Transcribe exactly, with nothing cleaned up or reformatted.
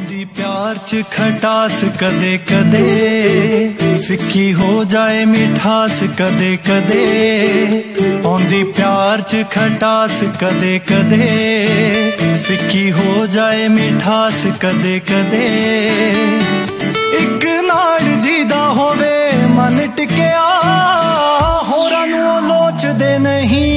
आउंदी प्यार च खटास कदे कदे, फिक्की हो जाए मिठास कदे कदे। आउंदी प्यार च खटास कदे कदे, फिक्की हो जाए मिठास कदे कदे। इक नाल जीदा होवे मन टिकिया, होरां नूं लोचदे नहीं।